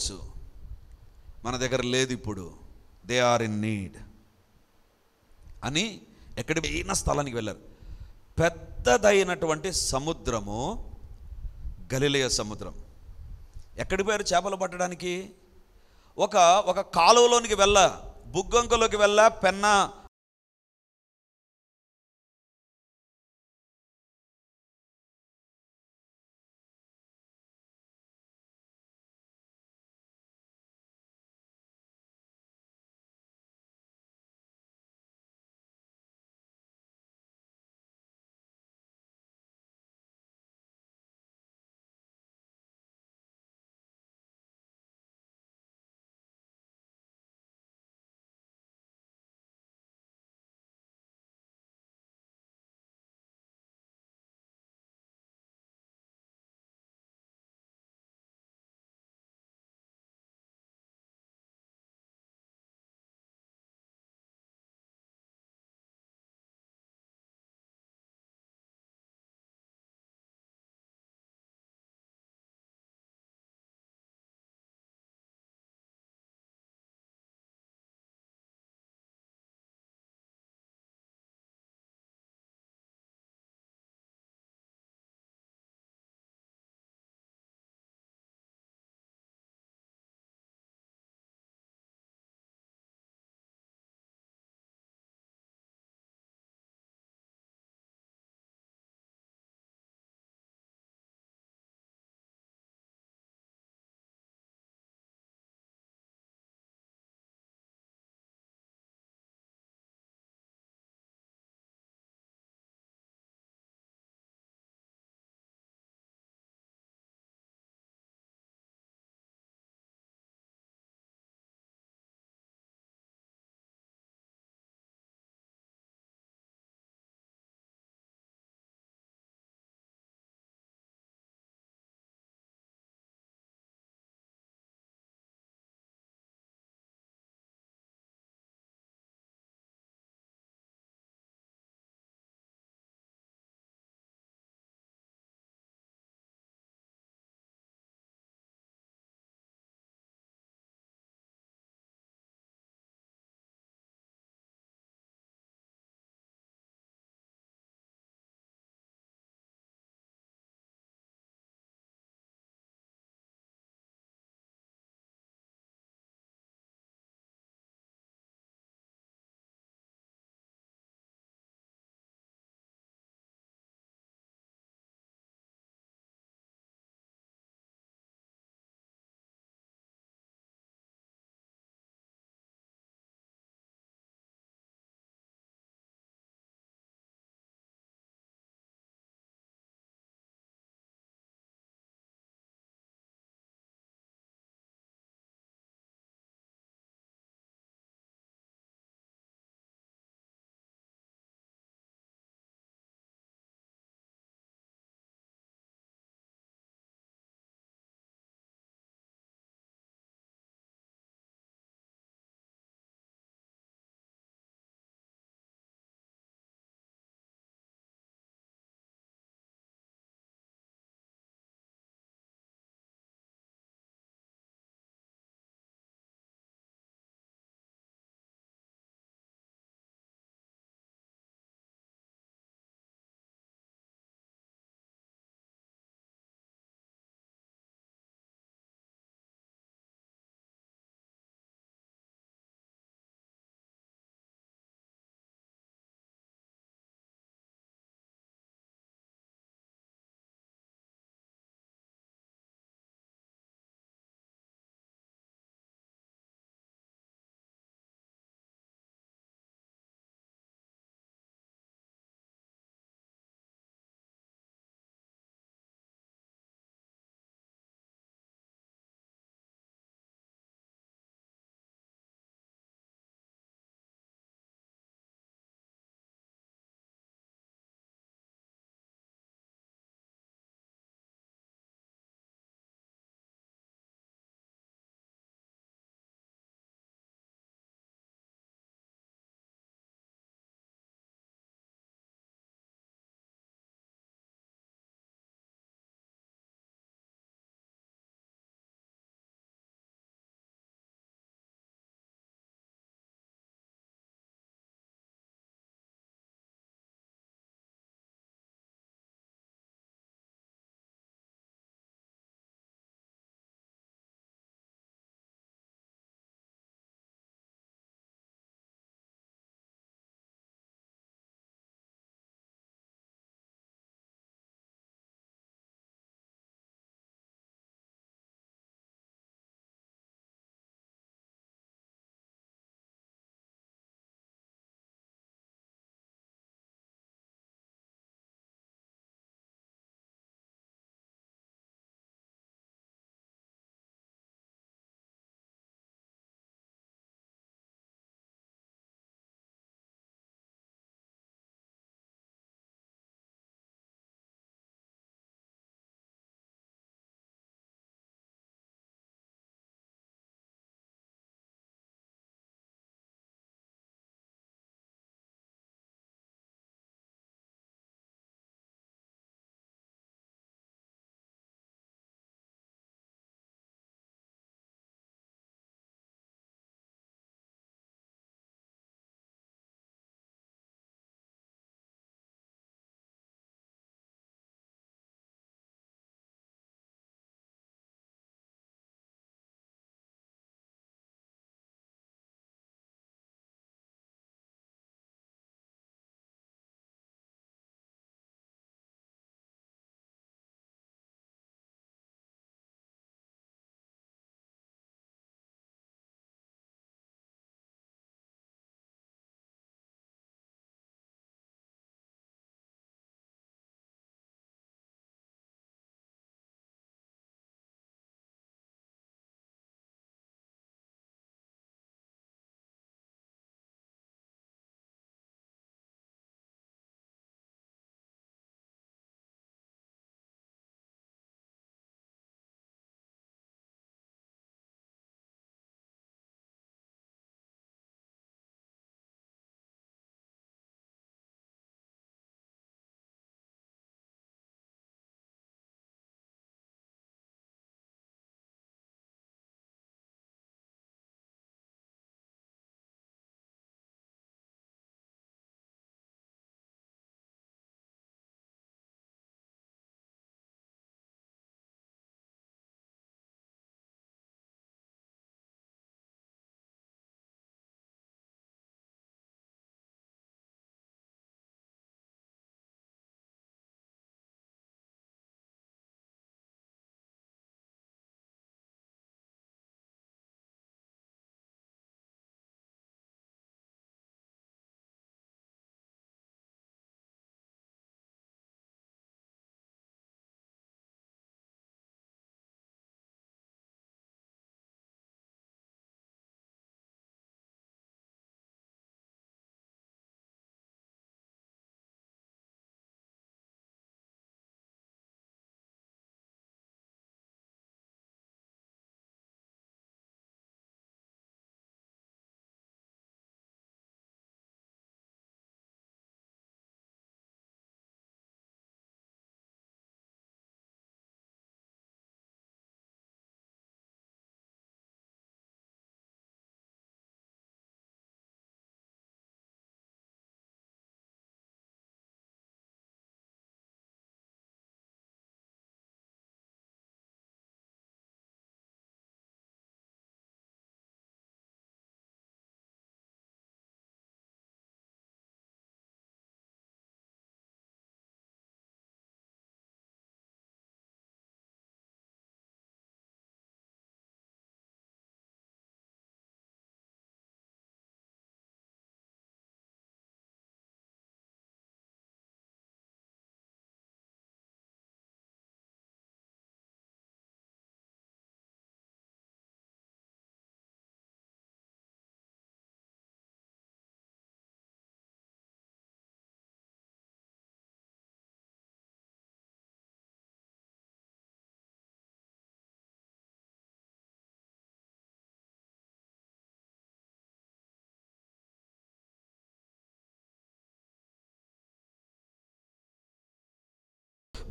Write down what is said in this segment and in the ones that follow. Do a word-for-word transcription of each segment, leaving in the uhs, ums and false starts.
ఉండవచ్చు, మన దగ్గర లేదు ఇప్పుడు, దే ఆర్ ఇన్ నీడ్ అని ఎక్కడి పోయిన స్థలానికి వెళ్ళారు. పెద్దదైనటువంటి సముద్రము గలిలయ సముద్రం. ఎక్కడికి పోయారు చేపలు పట్టడానికి? ఒక ఒక కాలువలోనికి వెళ్ళ, బుగ్గంకలోకి వెళ్ళ, పెన్నా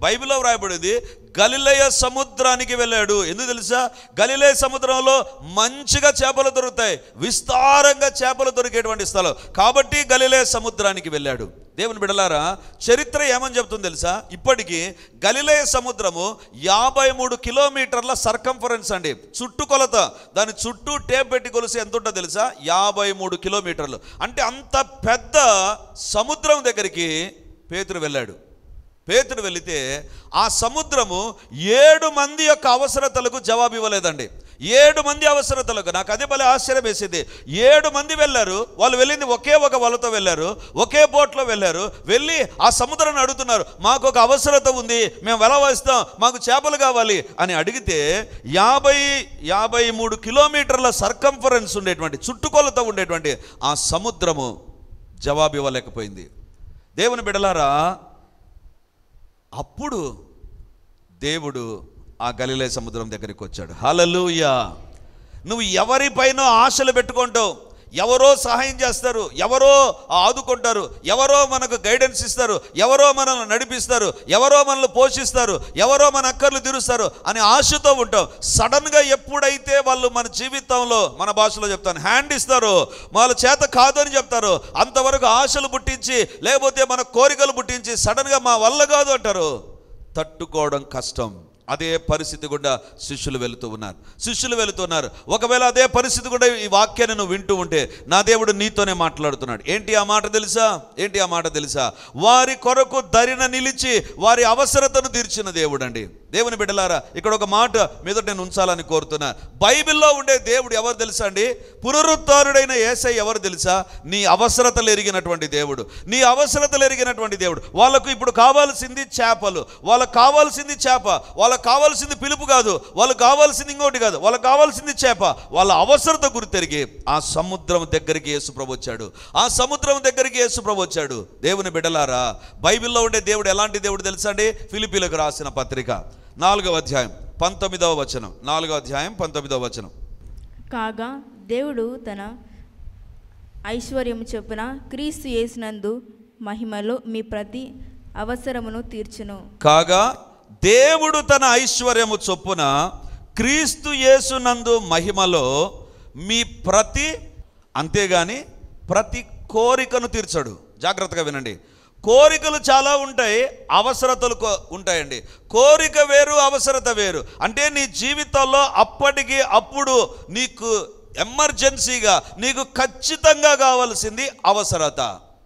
బైబిల్లో వ్రాయబడింది గలిలయ సముద్రానికి వెళ్ళాడు. ఎందుకు తెలుసా? గలిలయ సముద్రంలో మంచిగా చేపలు దొరుకుతాయి, విస్తారంగా చేపలు దొరికేటువంటి స్థలం కాబట్టి గలిలయ సముద్రానికి వెళ్ళాడు. దేవుని బిడ్డలారా, చరిత్ర ఏమని చెప్తుంది తెలుసా? ఇప్పటికీ గలిలయ సముద్రము యాభై మూడు కిలోమీటర్ల సర్కంఫరెన్స్ అండి, చుట్టుకొలత. దాని చుట్టూ టేప్ పెట్టి కొలిసి ఎంత ఉంటుందో తెలుసా? యాభై మూడు కిలోమీటర్లు. అంటే అంత పెద్ద సముద్రం దగ్గరికి పేతురు వెళ్ళాడు. పేతురు వెళితే ఆ సముద్రము ఏడు మంది యొక్క అవసరతలకు జవాబు ఇవ్వలేదండి. ఏడు మంది అవసరతలకు, నాకు అదే భలే ఆశ్చర్యం వేసింది. ఏడు మంది వెళ్ళారు, వాళ్ళు వెళ్ళింది ఒకే ఒక వలతో వెళ్ళారు, ఒకే బోట్లో వెళ్ళారు. వెళ్ళి ఆ సముద్రాన్ని అడుగుతున్నారు, మాకు ఒక అవసరత ఉంది, మేము వెల వేస్తాం, మాకు చేపలు కావాలి అని అడిగితే యాభై యాభై మూడు కిలోమీటర్ల సర్కంఫరెన్స్ ఉండేటువంటి, చుట్టుకొలత ఉండేటువంటి ఆ సముద్రము జవాబు ఇవ్వలేకపోయింది. దేవుని బిడ్డలారా, అప్పుడు దేవుడు ఆ గలిలయ సముద్రం దగ్గరికి వచ్చాడు. హల్లెలూయా. నువ్వు ఎవరిపైన ఆశలు పెట్టుకుంటావు, ఎవరో సహాయం చేస్తారు, ఎవరో ఆదుకుంటారు, ఎవరో మనకు గైడెన్స్ ఇస్తారు, ఎవరో మనల్ని నడిపిస్తారు, ఎవరో మనల్ని పోషిస్తారు, ఎవరో మన అక్కర్లు తీరుస్తారు అని ఆశతో ఉంటాం. సడన్గా ఎప్పుడైతే వాళ్ళు మన జీవితంలో, మన భాషలో చెప్తాను, హ్యాండ్ ఇస్తారో, వాళ్ళ చేత కాదు అని చెప్తారు, అంతవరకు ఆశలు పుట్టించి లేకపోతే మన కోరికలు పుట్టించి సడన్గా మా వల్ల కాదు అంటారు, తట్టుకోవడం కష్టం. అదే పరిస్థితి గుండా శిష్యులు వెళుతూ ఉన్నారు శిష్యులు వెళుతున్నారు ఒకవేళ అదే పరిస్థితి కూడా ఈ వాక్యాన్ని నువ్వు వింటూ ఉంటే నా దేవుడు నీతోనే మాట్లాడుతున్నాడు. ఏంటి ఆ మాట తెలుసా? ఏంటి ఆ మాట తెలుసా? వారి కొరకు దరిన నిలిచి వారి అవసరతను తీర్చిన దేవుడు అండి. దేవుని బిడ్డలారా, ఇక్కడ ఒక మాట మీద నేను ఉంచాలని కోరుతున్నా. బైబిల్లో ఉండే దేవుడు ఎవరు తెలుసా అండి? పునరుత్థానుడైన యేసయ్య ఎవరు తెలుసా? నీ అవసరతలు ఎరిగినటువంటి దేవుడు, నీ అవసరతలు ఎరిగినటువంటి దేవుడు. వాళ్ళకు ఇప్పుడు కావాల్సింది చేపలు, వాళ్ళకు కావాల్సింది చేప, వాళ్ళకు కావాల్సింది పిలుపు కాదు, వాళ్ళకు కావాల్సింది ఇంకోటి కాదు, వాళ్ళకు కావాల్సింది చేప. వాళ్ళ అవసరత గుర్తెరిగి ఆ సముద్రం దగ్గరికి యేసుప్రభు వచ్చాడు. ఆ సముద్రం దగ్గరికి యేసుప్రభు వచ్చాడు. దేవుని బిడ్డలారా, బైబిల్లో ఉండే దేవుడు ఎలాంటి దేవుడు తెలుసా అండి? ఫిలిప్పీలకు రాసిన పత్రిక నాలుగవ అధ్యాయం పంతొమ్మిదవ వచనం, నాలుగవ అధ్యాయం పంతొమ్మిదవ వచనం. కాగా దేవుడు తన ఐశ్వర్యము చొప్పున క్రీస్తు యేసునందు మహిమలో మీ ప్రతి అవసరమును తీర్చును. కాగా దేవుడు తన ఐశ్వర్యము చొప్పున క్రీస్తు యేసునందు మహిమలో మీ ప్రతి, అంతేగాని ప్రతి కోరికను తీర్చడు. జాగ్రత్తగా వినండి. కోరికలు చాలా ఉంటాయి, అవసరతలు ఉంటాయండి. కోరిక వేరు, అవసరత వేరు. అంటే నీ జీవితంలో అప్పటికి అప్పుడు నీకు ఎమర్జెన్సీగా నీకు ఖచ్చితంగా కావాల్సింది అవసరత.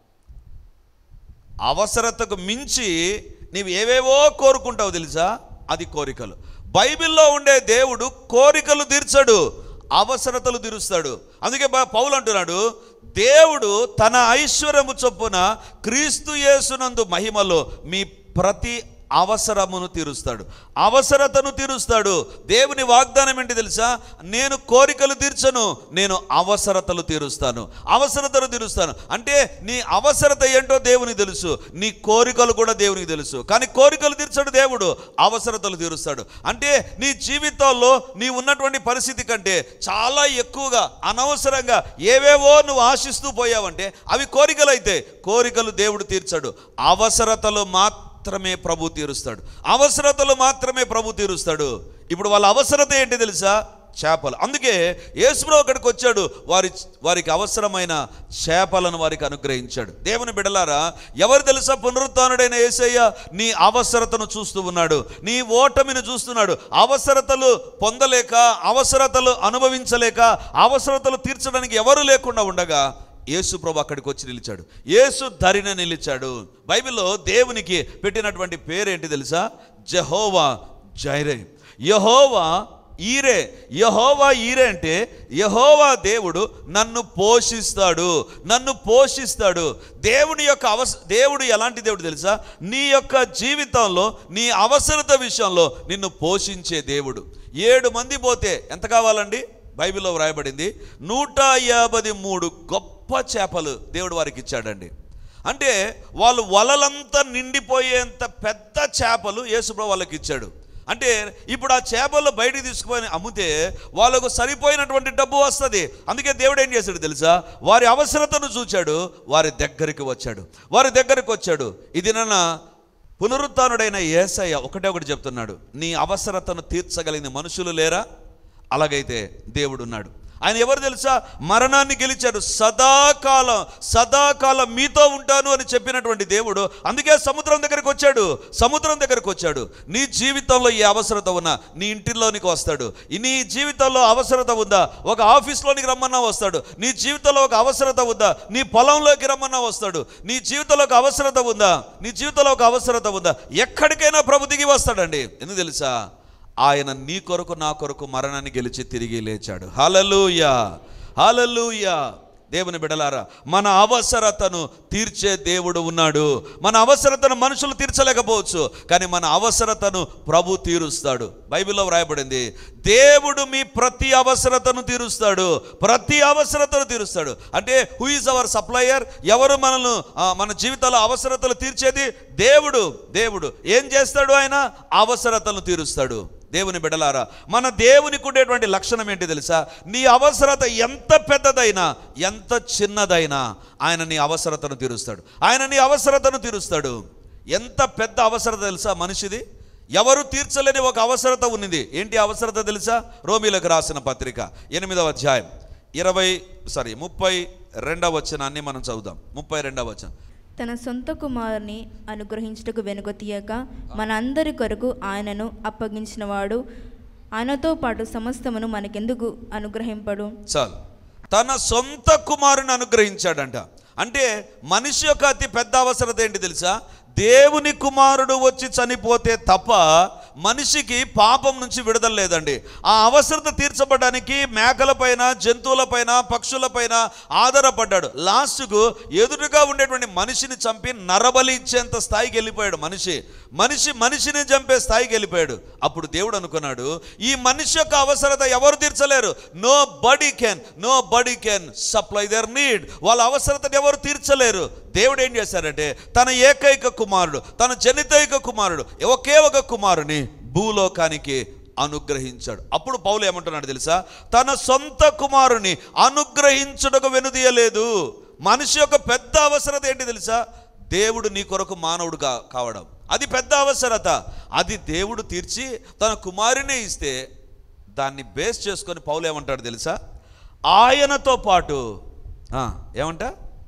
అవసరతకు మించి నీవు ఏవేవో కోరుకుంటావు తెలుసా? అది కోరికలు. బైబిల్లో ఉండే దేవుడు కోరికలు తీర్చడు, అవసరతలు తీరుస్తాడు. అందుకే పౌలు అంటున్నాడు, దేవుడు తన ఐశ్వర్యము చొప్పున క్రీస్తు యేసునందు మహిమలో మీ ప్రతి అవసరమును తీరుస్తాడు, అవసరతను తీరుస్తాడు. దేవుని వాగ్దానం ఏంటి తెలుసా? నేను కోరికలు తీర్చను, నేను అవసరతలు తీరుస్తాను, అవసరతలు తీరుస్తాను. అంటే నీ అవసరత ఏంటో దేవునికి తెలుసు, నీ కోరికలు కూడా దేవునికి తెలుసు. కానీ కోరికలు తీర్చడు దేవుడు, అవసరతలు తీరుస్తాడు. అంటే నీ జీవితంలో నీ ఉన్నటువంటి పరిస్థితి కంటే చాలా ఎక్కువగా అనవసరంగా ఏవేవో నువ్వు ఆశిస్తూ పోయావంటే అవి కోరికలు అయితే, కోరికలు దేవుడు తీర్చడు, అవసరతలు మాత్రం మాత్రమే ప్రభు తీరుస్తాడు, అవసరతలు మాత్రమే ప్రభు తీరుస్తాడు. ఇప్పుడు వాళ్ళ అవసరత ఏంటి తెలుసా? చేపలు. అందుకే యేసుప్రభు అక్కడికి వచ్చాడు, వారి వారికి అవసరమైన చేపలను వారికి అనుగ్రహించాడు. దేవుని బిడ్డలారా, ఎవరు తెలుసా? పునరుత్థానుడైన యేసయ్య నీ అవసరతను చూస్తూ ఉన్నాడు, నీ ఓటమిని చూస్తున్నాడు. అవసరతలు పొందలేక, అవసరతలు అనుభవించలేక, అవసరతలు తీర్చడానికి ఎవరు లేకుండా ఉండగా యేసు ప్రభు అక్కడికి వచ్చి నిలిచాడు. యేసు ధరిన నిలిచాడు. బైబిల్లో దేవునికి పెట్టినటువంటి పేరేంటి తెలుసా? జెహోవా జైరే, యెహోవా ఈరే. యెహోవా ఈరే అంటే యెహోవా దేవుడు నన్ను పోషిస్తాడు, నన్ను పోషిస్తాడు. దేవుని యొక్క అవస దేవుడు ఎలాంటి దేవుడు తెలుసా? నీ యొక్క జీవితంలో నీ అవసరత విషయంలో నిన్ను పోషించే దేవుడు. ఏడు మంది పోతే ఎంత కావాలండి? బైబిల్లో వ్రాయబడింది నూట యాభై మూడు గొప్ప చేపలు దేవుడు వారికి ఇచ్చాడండి. అంటే వాళ్ళు వలలంతా నిండిపోయేంత పెద్ద చేపలు యేసుప్రభు వాళ్ళకి ఇచ్చాడు. అంటే ఇప్పుడు ఆ చేపలు బయటికి తీసుకుని అమ్మితే వాళ్ళకు సరిపోయినటువంటి డబ్బు వస్తుంది. అందుకే దేవుడు ఏం చేశాడు తెలుసా? వారి అవసరతను చూచాడు, వారి దగ్గరికి వచ్చాడు, వారి దగ్గరికి వచ్చాడు. ఇది నన్న పునరుత్థానుడైన యేసయ్య ఒకటే ఒకటి చెప్తున్నాడు, నీ అవసరతను తీర్చగలిగిన మనుషులు లేరా? అలాగైతే దేవుడు ఉన్నాడు. ఆయన ఎవరు తెలుసా? మరణాన్ని గెలిచాడు. సదాకాలం సదాకాలం మీతో ఉంటాను అని చెప్పినటువంటి దేవుడు. అందుకే సముద్రం దగ్గరికి వచ్చాడు. సముద్రం దగ్గరికి వచ్చాడు. నీ జీవితంలో ఏ అవసరత ఉన్నా నీ ఇంటిలోనికి వస్తాడు. నీ జీవితంలో అవసరత ఉందా, ఒక ఆఫీస్లోనికి రమ్మన్నా వస్తాడు. నీ జీవితంలో ఒక అవసరత ఉందా, నీ పొలంలోకి రమ్మన్నా వస్తాడు. నీ జీవితంలో ఒక అవసరత ఉందా, నీ జీవితంలో ఒక అవసరత ఉందా, ఎక్కడికైనా ప్రభు దిగి వస్తాడండి. ఎందుకు తెలుసా? ఆయన నీ కొరకు నా కొరకు మరణాన్ని గెలిచి తిరిగి లేచాడు. హల్లెలూయా, హల్లెలూయా. దేవుని బిడ్డలారా, మన అవసరతను తీర్చే దేవుడు ఉన్నాడు. మన అవసరతను మనుషులు తీర్చలేకపోవచ్చు, కానీ మన అవసరతను ప్రభు తీరుస్తాడు. బైబిల్లో వ్రాయబడింది, దేవుడు మీ ప్రతి అవసరతను తీరుస్తాడు. ప్రతి అవసరతను తీరుస్తాడు. అంటే హూ ఈజ్ అవర్ సప్లయర్? ఎవరు మనల్ని మన జీవితాల్లో అవసరతలు తీర్చేది? దేవుడు. దేవుడు ఏం చేస్తాడు? ఆయన అవసరతలను తీరుస్తాడు. దేవుని బిడ్డలారా, మన దేవునికి ఉండేటువంటి లక్షణం ఏంటి తెలుసా? నీ అవసరత ఎంత పెద్దదైనా ఎంత చిన్నదైనా ఆయన నీ అవసరతను తీరుస్తాడు. ఆయన నీ అవసరతను తీరుస్తాడు. ఎంత పెద్ద అవసరత తెలుసా మనిషిది? ఎవరు తీర్చలేని ఒక అవసరత ఉన్నది. ఏంటి అవసరత తెలుసా? రోమీలకు రాసిన పత్రిక ఎనిమిదవ అధ్యాయం ఇరవై సారీ ముప్పై రెండవ వచనాన్ని మనం చదువుదాం. ముప్పై రెండవ వచనం, తన సొంత కుమారుని అనుగ్రహించుటకు వెనుక తీయక మన అందరి కొరకు ఆయనను అప్పగించిన వాడు ఆయనతో పాటు సమస్తమును మనకెందుకు అనుగ్రహింపడు? చాలు, తన సొంత కుమారుని అనుగ్రహించాడంట. అంటే మనిషి యొక్క అతి పెద్ద అవసరత ఏంటి తెలుసా? దేవుని కుమారుడు వచ్చి చనిపోతే తప్ప మనిషికి పాపం నుంచి విడుదల లేదండి. ఆ అవసరత తీర్చబడడానికి మేకలపైన, జంతువులపైన, పక్షులపైన ఆధారపడ్డాడు. లాస్ట్కు ఎదురుగా ఉండేటువంటి మనిషిని చంపి నరబలి ఇచ్చేంత స్థాయికి వెళ్ళిపోయాడు. మనిషి మనిషి మనిషిని చంపే స్థాయికి వెళ్ళిపోయాడు. అప్పుడు దేవుడు అనుకున్నాడు, ఈ మనిషి యొక్క అవసరత ఎవరు తీర్చలేరు. Nobody can nobody can supply their need. వాళ్ళ అవసరతను ఎవరు తీర్చలేరు. దేవుడు ఏం చేశాడంటే తన ఏకైక కుమారుడు, తన జనితైక కుమారుడు, ఒకే ఒక కుమారుని భూలోకానికి అనుగ్రహించాడు. అప్పుడు పౌలు ఏమంటున్నాడు తెలుసా? తన సొంత కుమారుని అనుగ్రహించుటకు వెనుదీయలేదు. మనిషి యొక్క పెద్ద అవసరత ఏంటి తెలుసా? దేవుడు నీ కొరకు మానవుడు కా కావడం అది పెద్ద అవసరత. అది దేవుడు తీర్చి తన కుమారునే ఇస్తే దాన్ని బేస్ చేసుకొని పౌలు ఏమంటాడు తెలుసా? ఆయనతో పాటు ఏమంట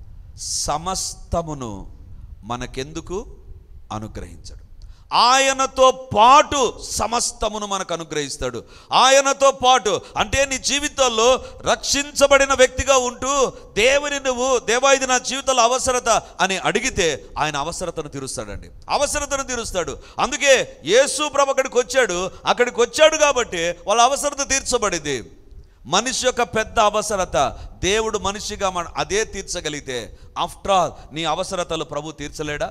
సమస్తమును మనకెందుకు అనుగ్రహించాడు. ఆయనతో పాటు సమస్తమును మనకు అనుగ్రహిస్తాడు. ఆయనతో పాటు అంటే నీ జీవితంలో రక్షించబడిన వ్యక్తిగా ఉంటూ దేవుని నువ్వు దేవా ఇది నా జీవితంలో అవసరత అని అడిగితే ఆయన అవసరతను తీరుస్తాడండి. అవసరతను తీరుస్తాడు. అందుకే యేసు ప్రభు అక్కడికి వచ్చాడు. అక్కడికి వచ్చాడు కాబట్టి వాళ్ళ అవసరత తీర్చబడింది. మనిషి యొక్క పెద్ద అవసరత దేవుడు మనిషిగా మన అదే తీర్చగలిగితే ఆఫ్టర్ ఆల్ నీ అవసరతలు ప్రభు తీర్చలేడా?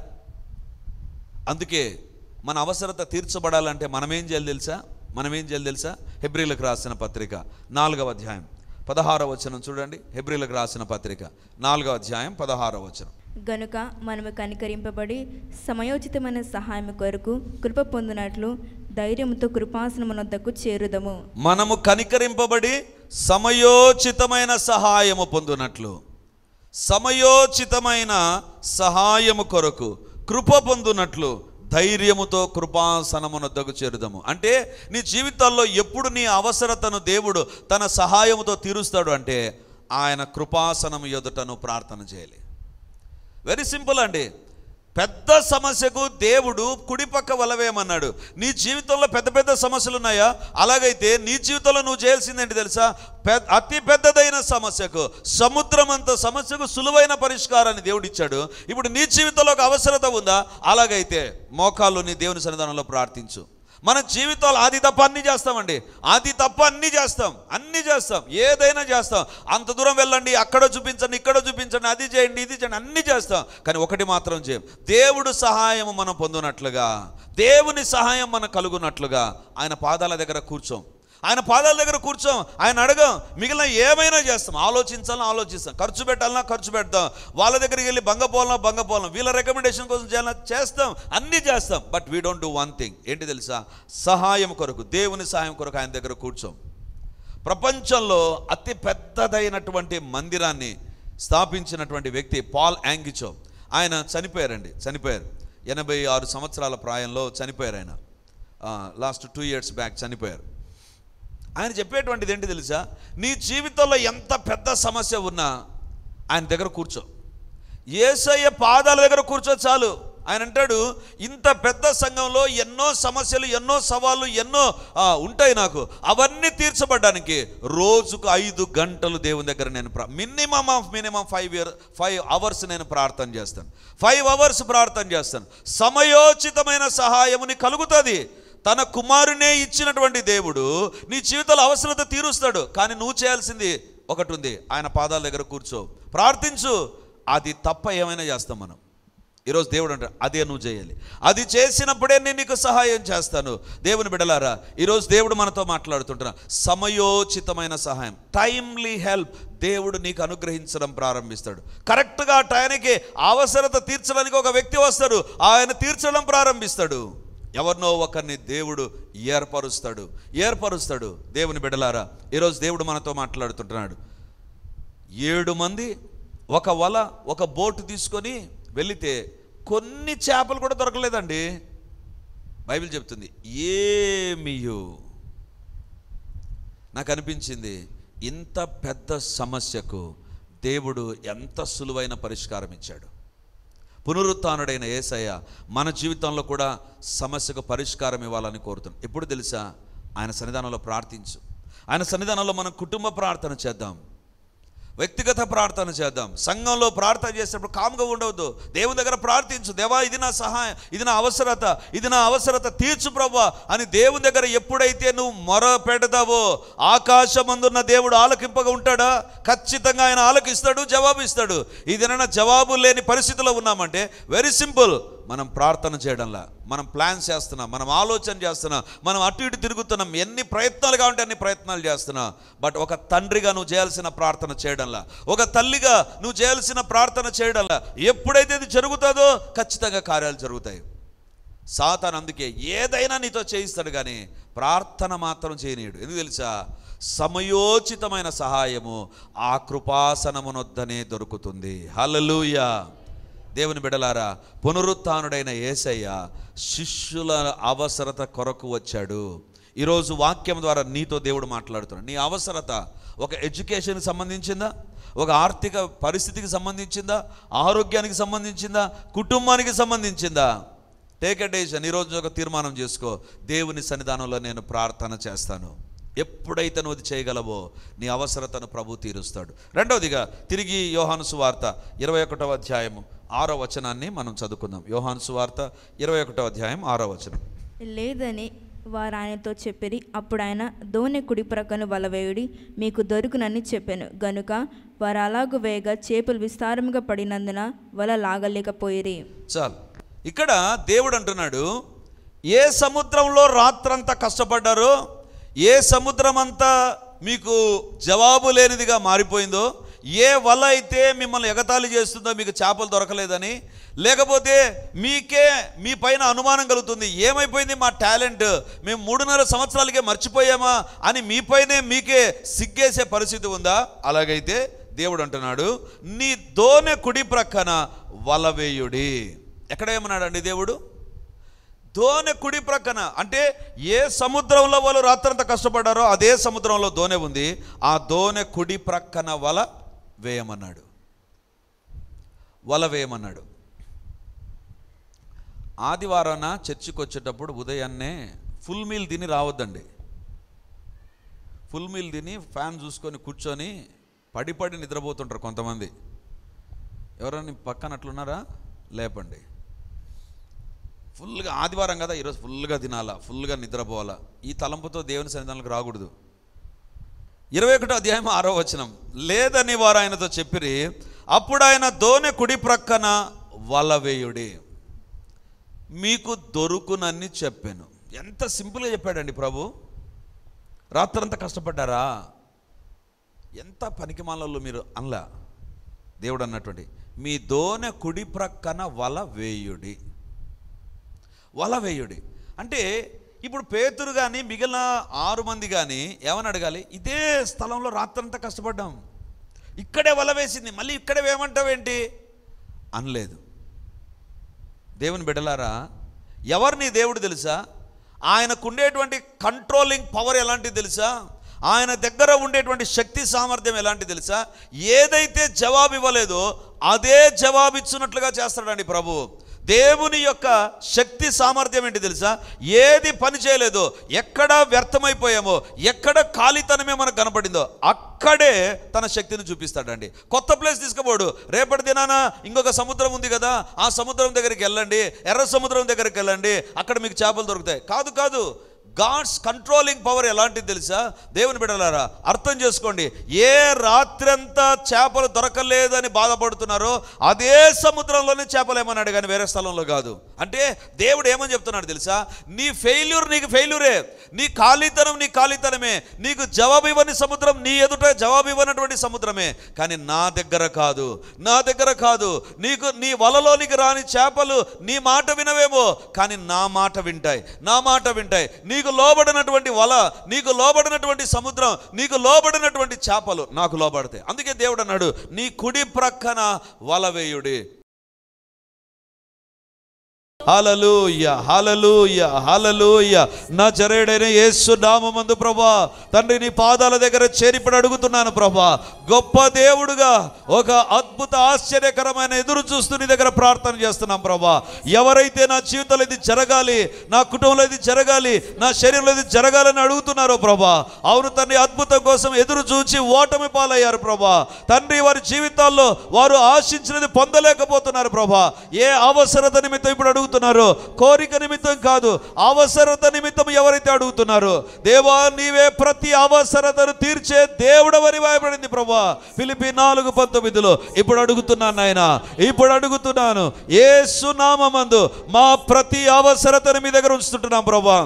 అందుకే మన అవసరత తీర్చబడాలంటే మనమేం చేయాలి తెలుసా? మనమేం చేయాలి తెలుసా? హెబ్రీలకు రాసిన పత్రిక నాలుగవ అధ్యాయం పదహారవ వచనం చూడండి. హెబ్రీలకు రాసిన పత్రిక నాలుగవ అధ్యాయం పదహారవ వచనం, గనుక మనము కనికరింపబడి సమయోచితమైన సహాయం కొరకు కృప పొందినట్లు ధైర్యంతో కృపాసనమునొద్దకు చేరుదము. మనము కనికరింపబడి సమయోచితమైన సహాయము పొందునట్లు, సమయోచితమైన సహాయము కొరకు కృప పొందునట్లు ధైర్యముతో కృపాసనమునొద్దకు చేరుదము. అంటే నీ జీవితాల్లో ఎప్పుడు నీ అవసరతను దేవుడు తన సహాయముతో తీరుస్తాడు అంటే ఆయన కృపాసనము ఎదుటను ప్రార్థన చేయాలి. వెరీ సింపుల్ అండి. పెద్ద సమస్యకు దేవుడు కుడిపక్క వలవేయమన్నాడు. నీ జీవితంలో పెద్ద పెద్ద సమస్యలు ఉన్నాయా? అలాగైతే నీ జీవితంలో నువ్వు చేయాల్సిందేంటి తెలుసా? అతి పెద్దదైన సమస్యకు, సముద్రం అంత సమస్యకు సులువైన పరిష్కారాన్ని దేవుడు ఇచ్చాడు. ఇప్పుడు నీ జీవితంలో ఒక అవసరత ఉందా? అలాగైతే మోకాళ్ళు నీ దేవుని సన్నిధానంలో ప్రార్థించు. మన జీవితాలు ఆది తప్ప అన్నీ చేస్తామండి. ఆది తప్ప అన్నీ చేస్తాం, అన్నీ చేస్తాం, ఏదైనా చేస్తాం. అంత దూరం వెళ్ళండి, అక్కడ చూపించండి, ఇక్కడ చూపించండి, అది చేయండి, ఇది చేయండి, అన్నీ చేస్తాం. కానీ ఒకటి మాత్రం చేయం, దేవుడు సహాయం మనం పొందునట్లుగా, దేవుని సహాయం మనకు కలుగునట్లుగా ఆయన పాదాల దగ్గర కూర్చోం. ఆయన పాదాల దగ్గర కూర్చోం. ఆయన అడగం, మిగిలిన ఏమైనా చేస్తాం. ఆలోచించాలని ఆలోచిస్తాం, ఖర్చు పెట్టాలన్నా ఖర్చు పెడతాం, వాళ్ళ దగ్గరికి వెళ్ళి బంగపోవాలన్నా బంగపోవాలం, వీళ్ళ రికమెండేషన్ కోసం చేయాలన్నా చేస్తాం, అన్నీ చేస్తాం. But we don't do one thing. ఏంటి తెలుసా? సహాయం కొరకు, దేవుని సహాయం కొరకు ఆయన దగ్గర కూర్చోం. ప్రపంచంలో అతి పెద్దదైనటువంటి మందిరాన్ని స్థాపించినటువంటి వ్యక్తి పాల్ యాంగిచో. ఆయన చనిపోయారండి. చనిపోయారు ఎనభై ఆరు సంవత్సరాల ప్రాయంలో చనిపోయారు ఆయన. లాస్ట్ టూ ఇయర్స్ బ్యాక్ చనిపోయారు. ఆయన చెప్పేటువంటిది ఏంటి తెలుసా? నీ జీవితంలో ఎంత పెద్ద సమస్య ఉన్నా ఆయన దగ్గర కూర్చో, యేసయ్య పాదాల దగ్గర కూర్చో చాలు. ఆయన అంటాడు, ఇంత పెద్ద సంఘంలో ఎన్నో సమస్యలు, ఎన్నో సవాళ్ళు, ఎన్నో ఉంటాయి నాకు, అవన్నీ తీర్చబడ్డానికి రోజుకు ఐదు గంటలు దేవుని దగ్గర నేను minimum of minimum five year five hours నేను ప్రార్థన చేస్తాను. ఫైవ్ అవర్స్ ప్రార్థన చేస్తాను. సమయోచితమైన సహాయముని కలుగుతుంది. తన కుమారునే ఇచ్చినటువంటి దేవుడు నీ జీవితంలో అవసరత తీరుస్తాడు. కానీ నువ్వు చేయాల్సింది ఒకటి ఉంది, ఆయన పాదాల దగ్గర కూర్చో, ప్రార్థించు. అది తప్ప ఏమైనా చేస్తాం మనం. ఈరోజు దేవుడు అంటాడు, అదే నువ్వు చేయాలి. అది చేసినప్పుడే నేను నీకు సహాయం చేస్తాను. దేవుని బిడ్డలారా, ఈరోజు దేవుడు మనతో మాట్లాడుతుంటున్నా, సమయోచితమైన సహాయం, టైమ్లీ హెల్ప్ దేవుడు నీకు అనుగ్రహించడం ప్రారంభిస్తాడు. కరెక్ట్గా టైంకి అవసరత తీర్చడానికి ఒక వ్యక్తి వస్తాడు, ఆయన తీర్చడం ప్రారంభిస్తాడు. ఎవరినో ఒకరిని దేవుడు ఏర్పరుస్తాడు ఏర్పరుస్తాడు దేవుని బిడ్డలారా, ఈరోజు దేవుడు మనతో మాట్లాడుతుంటున్నాడు. ఏడు మంది ఒక వల, ఒక బోటు తీసుకొని వెళితే కొన్ని చేపలు కూడా దొరకలేదండి. బైబిల్ చెప్తుంది, ఏమియు. నాకు అనిపించింది, ఇంత పెద్ద సమస్యకు దేవుడు ఎంత సులువైన పరిష్కారం ఇచ్చాడు. పునరుత్థానుడైన యేసయ్య మన జీవితంలో కూడా సమస్యకు పరిష్కారం ఇవ్వాలని కోరుతున్నాను. ఎప్పుడు తెలుసా? ఆయన సన్నిధానంలో ప్రార్థించు. ఆయన సన్నిధానంలో మనం కుటుంబ ప్రార్థన చేద్దాం, వ్యక్తిగత ప్రార్థన చేద్దాం. సంఘంలో ప్రార్థన చేసేటప్పుడు కామ్గా ఉండవద్దు. దేవుని దగ్గర ప్రార్థించు. దేవా, ఇది నా సహాయం, ఇది నా అవసరత, ఇది నా అవసరత తీర్చు ప్రభువా అని దేవుని దగ్గర ఎప్పుడైతే నువ్వు మొర పెడతావో, ఆకాశమందున్న దేవుడు ఆలకింపగా ఉంటాడా? ఖచ్చితంగా ఆయన ఆలకిస్తాడు, జవాబు ఇస్తాడు. ఇదేనా జవాబు లేని పరిస్థితిలో ఉన్నామంటే వెరీ సింపుల్, మనం ప్రార్థన చేయడంలా, మనం ప్లాన్స్ చేస్తున్నాం, మనం ఆలోచన చేస్తున్నాం, మనం అటు ఇటు తిరుగుతున్నాం, ఎన్ని ప్రయత్నాలు కావాలంటే అన్ని ప్రయత్నాలు చేస్తున్నాం. బట్ ఒక తండ్రిగా నువ్వు చేయాల్సిన ప్రార్థన చేయడంలా, ఒక తల్లిగా నువ్వు చేయాల్సిన ప్రార్థన చేయడంలా, ఎప్పుడైతే ఇది జరుగుతుందో ఖచ్చితంగా కార్యాలు జరుగుతాయి. సాతాను అందుకే ఏదైనా నీతో చేయిస్తాడు, కానీ ప్రార్థన మాత్రం చేయనీయుడు. ఎందుకు తెలుసా? సమయోచితమైన సహాయము ఆ కృపాసనమునొద్దనే దొరుకుతుంది. హల్లెలూయా. దేవుని బిడ్డలారా, పునరుత్థానుడైన యేసయ్య శిష్యుల అవసరత కొరకు వచ్చాడు. ఈరోజు వాక్యం ద్వారా నీతో దేవుడు మాట్లాడుతున్నాడు. నీ అవసరత ఒక ఎడ్యుకేషన్కి సంబంధించిందా, ఒక ఆర్థిక పరిస్థితికి సంబంధించిందా, ఆరోగ్యానికి సంబంధించిందా, కుటుంబానికి సంబంధించిందా? Take a decision. ఈరోజు ఒక తీర్మానం చేసుకో, దేవుని సన్నిధానంలో నేను ప్రార్థన చేస్తాను. ఎప్పుడైతే నువ్వు చేయగలవో నీ అవసరతను ప్రభు తీరుస్తాడు. రెండవదిగా తిరిగి యోహాను సువార్త ఇరవై ఒకటవ అధ్యాయము ఆరో వచనాన్ని మనం చదువుకుందాం. యోహాను సువార్త ఇరవై ఒకటవ అధ్యాయం ఆరో వచనం. లేదని వారు ఆయనతో చెప్పిరి. అప్పుడు ఆయన, దోణి కుడి ప్రక్కను వలవేయుడి, మీకు దొరుకునని చెప్పాను. గనుక వారు అలాగు వేయగా చేపలు విస్తారముగా పడినందున వల లాగలేకపోయిరి. చాలు. ఇక్కడ దేవుడు అంటున్నాడు, ఏ సముద్రంలో రాత్రంతా కష్టపడ్డారో, ఏ సముద్రం అంతా మీకు జవాబు లేనిదిగా మారిపోయిందో, ఏ వల అయితే మిమ్మల్ని ఎగతాళి చేస్తుందో, మీకు చేపలు దొరకలేదని, లేకపోతే మీకే మీ పైన అనుమానం కలుగుతుంది, ఏమైపోయింది మా టాలెంట్, మేము మూడున్నర సంవత్సరాలకే మర్చిపోయామా అని మీపైనే మీకే సిగ్గేసే పరిస్థితి ఉందా? అలాగైతే దేవుడు అంటున్నాడు, నీ దోనె కుడి ప్రక్కన వలవేయుడి. ఎక్కడ ఏమన్నాడండి దేవుడు? దోనె కుడి ప్రక్కన. అంటే ఏ సముద్రంలో వాళ్ళు రాత్రంతా కష్టపడ్డారో అదే సముద్రంలో దోనె ఉంది. ఆ దోనె కుడి ప్రక్కన వల వేయమన్నాడు, వల వేయమన్నాడు. ఆదివారాన చర్చికి వచ్చేటప్పుడు ఉదయాన్నే ఫుల్ మీల్ తిని రావద్దండి. ఫుల్ మీల్ తిని ఫ్యాన్ చూసుకొని కూర్చొని పడి పడి నిద్రపోతుంటారు కొంతమంది. ఎవరైనా పక్కన అట్లున్నారా? లేపండి. ఫుల్గా ఆదివారం కదా, ఈరోజు ఫుల్గా తినాలా, ఫుల్గా నిద్రపోవాలా, ఈ తలంపుతో దేవుని సన్నిధానానికి రాకూడదు. ఇరవై ఒకటో అధ్యాయం ఆరో వచనం. లేదని వారు ఆయనతో చెప్పిరి. అప్పుడు ఆయన, దోనె కుడి ప్రక్కన వలవేయుడి, మీకు దొరుకునని చెప్పాను. ఎంత సింపుల్గా చెప్పాడండి ప్రభు. రాత్రంతా కష్టపడ్డారా? ఎంత పనికిమాలలో మీరు అనలా. దేవుడు అన్నటువంటి, మీ దోనె కుడి ప్రక్కన వల వేయుడి, వల వేయుడి. అంటే ఇప్పుడు పేతురు కానీ మిగిలిన ఆరు మంది కానీ ఏమని అడగాలి? ఇదే స్థలంలో రాత్రంతా కష్టపడ్డాం, ఇక్కడే వల వేసింది, మళ్ళీ ఇక్కడే వేయమంటావేంటి అనలేదు. దేవుని బిడ్డలారా, ఎవరిని దేవుడు తెలుసా? ఆయనకుండేటువంటి కంట్రోలింగ్ పవర్ ఎలాంటిది తెలుసా? ఆయన దగ్గర ఉండేటువంటి శక్తి సామర్థ్యం ఎలాంటిది తెలుసా? ఏదైతే జవాబు ఇవ్వలేదో అదే జవాబు ఇచ్చినట్లుగా చేస్తాడండి ప్రభు. దేవుని యొక్క శక్తి సామర్థ్యం ఏంటి తెలుసా? ఏది పని చేయలేదో, ఎక్కడ వ్యర్థమైపోయామో, ఎక్కడ ఖాళీతనమే మనకు కనపడిందో అక్కడే తన శక్తిని చూపిస్తాడండి. కొత్త ప్లేస్ తీసుకుపోడు. రేపటి దినాన ఇంకొక సముద్రం ఉంది కదా, ఆ సముద్రం దగ్గరికి వెళ్ళండి, ఎర్ర సముద్రం దగ్గరికి వెళ్ళండి, అక్కడ మీకు చేపలు దొరుకుతాయి. కాదు కాదు గాడ్స్ కంట్రోలింగ్ పవర్ ఎలాంటిది తెలుసా? దేవుని బిడ్డలారా, అర్థం చేసుకోండి. ఏ రాత్రంతా చేపలు దొరకలేదని బాధపడుతున్నారో అదే సముద్రంలోనే చేపలు ఏమన్నాడు, కానీ వేరే స్థలంలో కాదు. అంటే దేవుడు ఏమని చెప్తున్నాడు తెలుసా? నీ ఫెయిల్యూర్ నీకు ఫెయిల్యూరే, నీ ఖాళీతనం నీ ఖాళీతనమే, నీకు జవాబు ఇవ్వని సముద్రం నీ ఎదుట జవాబు ఇవ్వనటువంటి సముద్రమే, కానీ నా దగ్గర కాదు, నా దగ్గర కాదు. నీకు నీ వలలోనికి రాని చేపలు నీ మాట వినవేమో, కానీ నా మాట వింటాయి, నా మాట వింటాయి. నీకు లోబడినటువంటి వల, నీకు లోబడినటువంటి సముద్రం, నీకు లోబడినటువంటి చేపలు నాకు లోబడతాయి. అందుకే దేవుడు అన్నాడు, నీ కుడి ప్రక్కన వల వేయుడి. హల్లెలూయా, హల్లెలూయా, హల్లెలూయా. నజరేయుడైన యేసు నామమందు ప్రభువా, తండ్రి నీ పాదాల దగ్గర చేరిపడి అడుగుతున్నాను ప్రభువా, గొప్ప దేవుడుగా ఒక అద్భుత ఆశ్చర్యకరమైన ఎదురు చూస్తూ నీ దగ్గర ప్రార్థన చేస్తున్నాం ప్రభువా. ఎవరైతే నా జీవితంలో ఇది జరగాలి, నా కుటుంబంలో ఇది జరగాలి, నా శరీరంలో ఇది జరగాలని అడుగుతున్నారో ప్రభువా, అవును తండ్రి, అద్భుతం కోసం ఎదురు చూచి ఓటమి పాలయ్యారు ప్రభువా. తండ్రి, వారి జీవితాల్లో వారు ఆశించినది పొందలేకపోతున్నారు ప్రభువా. ఏ అవసరత నిమిత్తం ఇప్పుడు అడుగుతున్నారు, కోరిక నిమిత్తం కాదు, అవసరత నిమిత్తం ఎవరైతే అడుగుతున్నారో, దేవా నీవే ప్రతి అవసరతను తీర్చే దేవుడవని వాయబడింది ప్రభువా. ఫిలిప్పీ నాలుగు పంతొమ్మిదిలో ఇప్పుడు అడుగుతున్నాను నాయన, ఇప్పుడు అడుగుతున్నాను యేసు నామమందు మా ప్రతి అవసరతను మీ దగ్గర ఉంచుతుంటున్నాం ప్రభువా.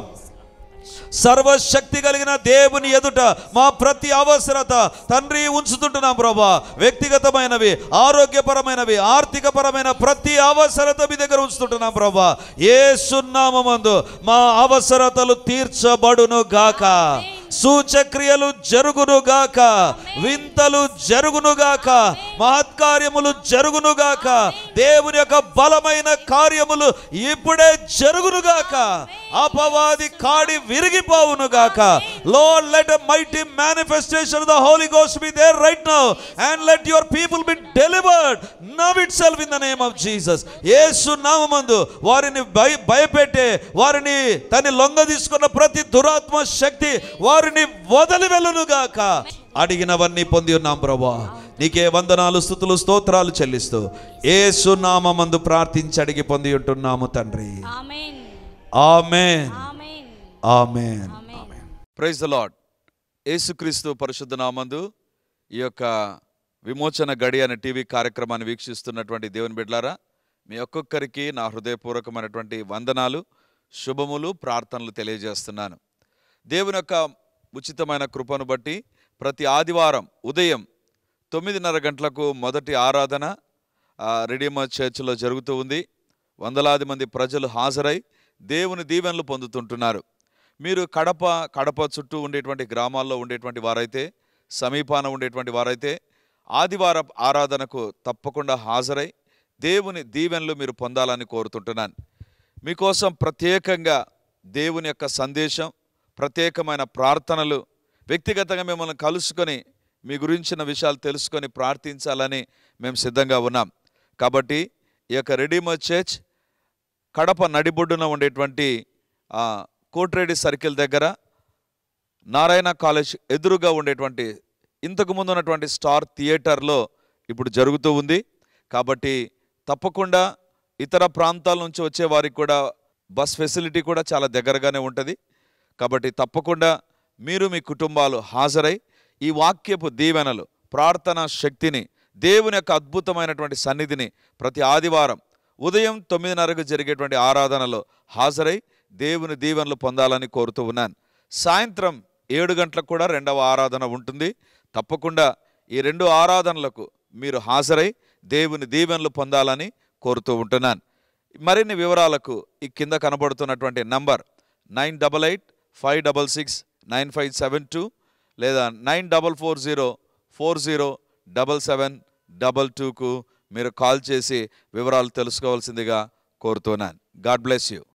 సర్వశక్తి కలిగిన దేవుని ఎదుట మా ప్రతి అవసరత తండ్రి ఉంచుతుంటున్నాం ప్రభా. వ్యక్తిగతమైనవి, ఆరోగ్యపరమైనవి, ఆర్థికపరమైన ప్రతి అవసరత మీ దగ్గర ఉంచుతుంటున్నాం ప్రభా. యేసు నామమందు మా అవసరతలు తీర్చబడును గాక, సూచక్రియలు జరుగును గాక, వింతలు జరుగును గాక, మహత్కార్యములు జరుగును గాక, దేవుని యొక్క బలమైన కార్యములు ఇప్పుడే జరుగును గాక, అపవాది కాడి విరిగిపోవును గాక. Lord, let a mighty manifestation of the Holy Ghost be there right now, and let your people be delivered now itself in the name of Jesus. యేసు నామమందు వారిని భయపెట్టే, వారిని తన లొంగ తీసుకున్న ప్రతి దురాత్మ శక్తి వారిని వదిలి వెళ్ళును గాక. అడిగినవన్నీ పొంది ఉన్నాం ప్రభువా. నీకే వందనాలు, స్తుతులు, స్తోత్రాలు చెల్లిస్తూ యేసు నామమందు ప్రార్థించి అడిగి పొంది ఉంటున్నాము తండ్రి. Amen, amen, amen, amen. Praise the lord. యేసుక్రీస్తు పరిశుద్ధ నామమందు ఈ యొక్క విమోచన గడి అనే టీవీ కార్యక్రమాన్ని వీక్షిస్తున్నటువంటి దేవుని బిడ్డలారా, మీ ఒక్కొక్కరికి నా హృదయపూర్వకమైనటువంటి వందనాలు, శుభములు, ప్రార్థనలు తెలియజేస్తున్నాను. దేవుని యొక్క ఉచితమైన కృపను బట్టి ప్రతి ఆదివారం ఉదయం తొమ్మిదిన్నర గంటలకు మొదటి ఆరాధన రెడీమర్ చర్చిలో జరుగుతూ ఉంది. వందలాది మంది ప్రజలు హాజరై దేవుని దీవెనలు పొందుతుంటున్నారు. మీరు కడప కడప చుట్టూ ఉండేటువంటి గ్రామాల్లో ఉండేటువంటి వారైతే, సమీపాన ఉండేటువంటి వారైతే ఆదివారం ఆరాధనకు తప్పకుండా హాజరై దేవుని దీవెనలు మీరు పొందాలని కోరుతుంటున్నాను. మీకోసం ప్రత్యేకంగా దేవుని యొక్క సందేశం, ప్రత్యేకమైన ప్రార్థనలు, వ్యక్తిగతంగా మిమ్మల్ని కలుసుకొని మీ గురించిన విషయాలు తెలుసుకొని ప్రార్థించాలని మేము సిద్ధంగా ఉన్నాం. కాబట్టి ఈ యొక్క రెడీమర్ చర్చ్ కడప నడిబొడ్డున ఉండేటువంటి కోట్రేడి సర్కిల్ దగ్గర నారాయణ కాలేజ్ ఎదురుగా ఉండేటువంటి ఇంతకుముందు ఉన్నటువంటి స్టార్ థియేటర్లో ఇప్పుడు జరుగుతూ ఉంది. కాబట్టి తప్పకుండా ఇతర ప్రాంతాల నుంచి వచ్చే వారికి కూడా బస్ ఫెసిలిటీ కూడా చాలా దగ్గరగానే ఉంటుంది. కాబట్టి తప్పకుండా మీరు మీ కుటుంబాలు హాజరై ఈ వాక్యపు దీవెనలు, ప్రార్థనా శక్తిని, దేవుని యొక్క అద్భుతమైనటువంటి సన్నిధిని ప్రతి ఆదివారం ఉదయం తొమ్మిదిన్నరకు జరిగేటువంటి ఆరాధనలో హాజరై దేవుని దీవెనలు పొందాలని కోరుతూ ఉన్నాను. సాయంత్రం ఏడు గంటలకు కూడా రెండవ ఆరాధన ఉంటుంది. తప్పకుండా ఈ రెండు ఆరాధనలకు మీరు హాజరై దేవుని దీవెనలు పొందాలని కోరుతూ ఉంటున్నాను. మరిన్ని వివరాలకు ఈ కింద కనబడుతున్నటువంటి number nine double eight five double six nine five seven two లేదా nine double four zero four zero double seven double టూకు మీరు కాల్ చేసి వివరాలు తెలుసుకోవాల్సిందిగా కోరుతున్నాను. God bless you.